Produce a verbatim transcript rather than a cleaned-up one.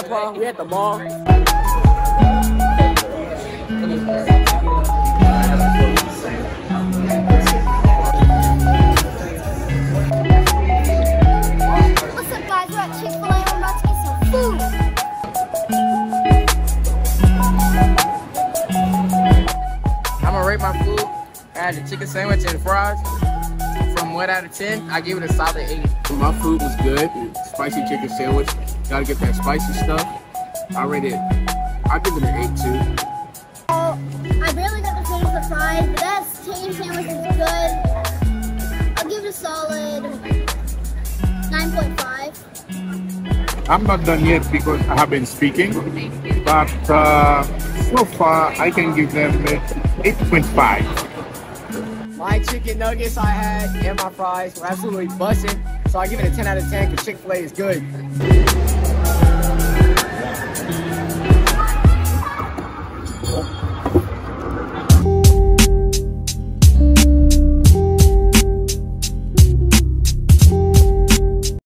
Grandpa. We at the mall. What's up, guys? We're at Chick-fil-A. We're about to get some food. I'm gonna rate my food. I had the chicken sandwich and fries. From one out of ten, I give it a solid eight. My food was good. Spicy chicken sandwich. Gotta get that spicy stuff. I rate it. I give it an eight too. Oh, I barely got to finish the fries, but that chicken sandwich is good. I'll give it a solid nine point five. I'm not done yet because I have been speaking, but uh, so far I can give them eight point five. My chicken nuggets I had and my fries were absolutely busting, so I give it a ten out of ten because Chick-fil-A is good.